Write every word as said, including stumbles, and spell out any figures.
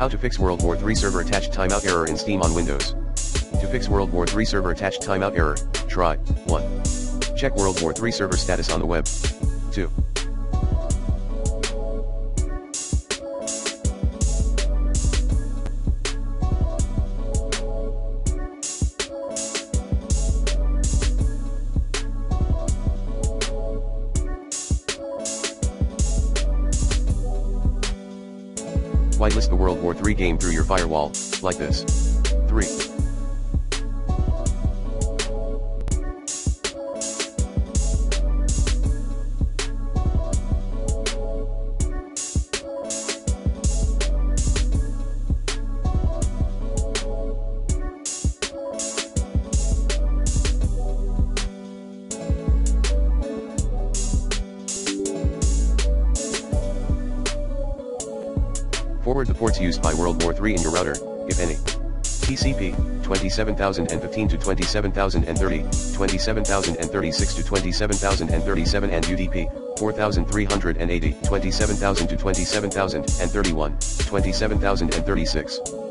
How to fix World War three server attached timeout error in Steam on Windows. To fix World War three server attached timeout error, try one. Check World War three server status on the web. two. Whitelist the World War three game through your firewall, like this. three. Forward the ports used by World War three in your router, if any. T C P, twenty-seven thousand fifteen to twenty-seven thousand thirty, twenty-seven thousand thirty-six to twenty-seven thousand thirty-seven and U D P, four thousand three hundred eighty, twenty-seven thousand to twenty-seven thousand thirty-one, twenty-seven thousand thirty-six.